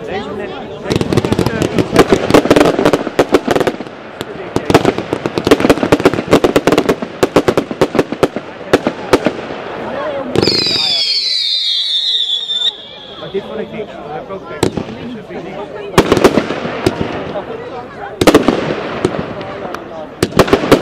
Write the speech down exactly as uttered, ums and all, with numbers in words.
Deze net, deze net iets te Maar dit vond ik niks. Daar heb ik ook tekst van. Dus dat vind ik niks.